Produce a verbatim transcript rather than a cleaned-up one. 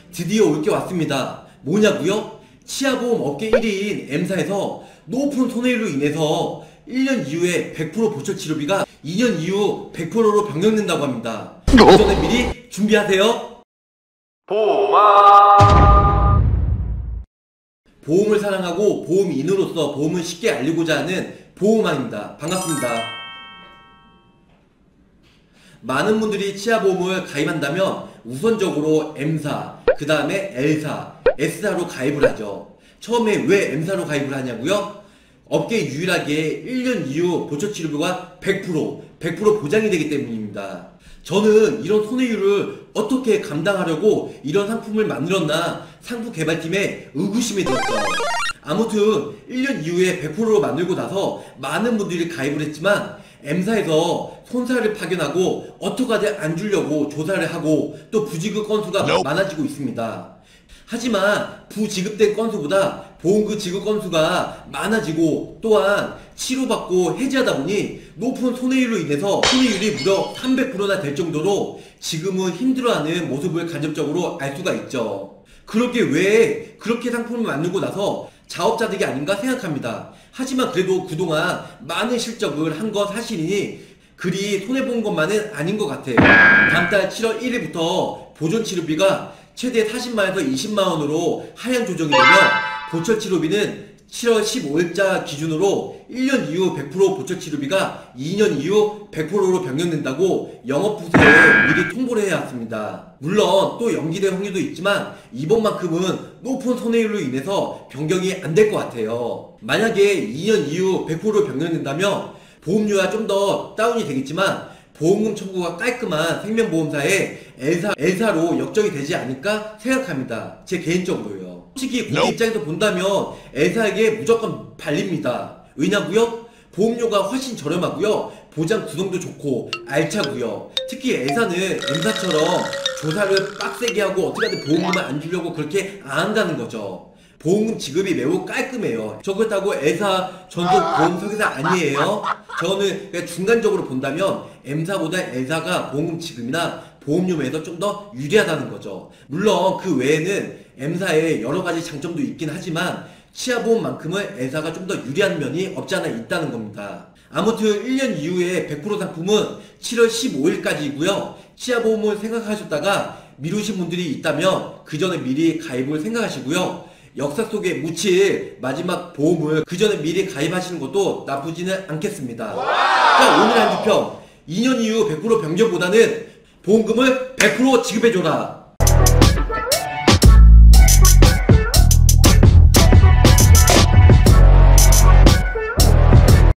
드디어 올 게 왔습니다. 뭐냐고요? 치아보험 업계 일 위인 M사에서 높은 손해율로 인해서 일 년 이후에 백 퍼센트 보철 치료비가 이 년 이후 백 퍼센트로 변경된다고 합니다. 그 전에 미리 준비하세요. 보마 보험을 사랑하고 보험인으로서 보험을 쉽게 알리고자 하는 보험왕입니다. 반갑습니다. 많은 분들이 치아보험을 가입한다면 우선적으로 M사, 그 다음에 L사, S사로 가입을 하죠. 처음에 왜 M사로 가입을 하냐고요? 업계 유일하게 일 년 이후 보철치료비가 백 퍼센트, 백 퍼센트 보장이 되기 때문입니다. 저는 이런 손해율을 어떻게 감당하려고 이런 상품을 만들었나 상품 개발팀에 의구심이 들었죠. 아무튼 일 년 이후에 백 퍼센트로 만들고 나서 많은 분들이 가입을 했지만 M사에서 손사를 파견하고 어떡하지 안 주려고 조사를 하고 또 부지급 건수가 no. 많아지고 있습니다. 하지만 부지급된 건수보다 보험금 지급 건수가 많아지고 또한 치료받고 해지하다 보니 높은 손해율로 인해서 손해율이 무려 삼백 퍼센트나 될 정도로 지금은 힘들어하는 모습을 간접적으로 알 수가 있죠. 그렇게 왜 그렇게 상품을 만들고 나서 자업자득이 아닌가 생각합니다. 하지만 그래도 그동안 많은 실적을 한 건 사실이니 그리 손해본 것만은 아닌 것 같아요. 다음 달 칠월 일일부터 보존치료비가 최대 사십만원에서 이십만원으로 하향 조정이 되며 보철치료비는 칠월 십오일자 기준으로 일 년 이후 백 퍼센트 보철치료비가 이 년 이후 백 퍼센트로 변경된다고 영업부서에 미리 통보를 해야 했습니다. 물론 또 연기될 확률도 있지만 이번만큼은 높은 손해율로 인해서 변경이 안 될 것 같아요. 만약에 이 년 이후 백 퍼센트로 변경된다면 보험료가 좀 더 다운이 되겠지만 보험금 청구가 깔끔한 생명보험사에 L사, L사로 역정이 되지 않을까 생각합니다. 제 개인적으로요. 솔직히 고객 입장에서 본다면 L사에게 무조건 발립니다. 왜냐고요? 보험료가 훨씬 저렴하고요. 보장 구성도 좋고 알차고요. 특히 L사는 M사처럼 조사를 빡세게 하고 어떻게 하든 보험금을 안 주려고 그렇게 안 한다는 거죠. 보험금 지급이 매우 깔끔해요. 저 그렇다고 L사 전속 보험 설계사 아니에요. 저는 그냥 중간적으로 본다면 M사보다 L사가 보험금 지급이나 보험료 면에서 좀 더 유리하다는 거죠. 물론 그 외에는 M사에 여러가지 장점도 있긴 하지만 치아보험만큼은 L사가 좀 더 유리한 면이 없지 않아 있다는 겁니다. 아무튼 일 년 이후에 백 퍼센트 상품은 칠월 십오일까지이고요. 치아보험을 생각하셨다가 미루신 분들이 있다면 그 전에 미리 가입을 생각하시고요. 역사 속에 묻힐 마지막 보험을 그 전에 미리 가입하시는 것도 나쁘지는 않겠습니다. 자, 오늘 한 주평 이 년 이후 백 퍼센트 변경보다는 보험금을 백 퍼센트 지급해줘라.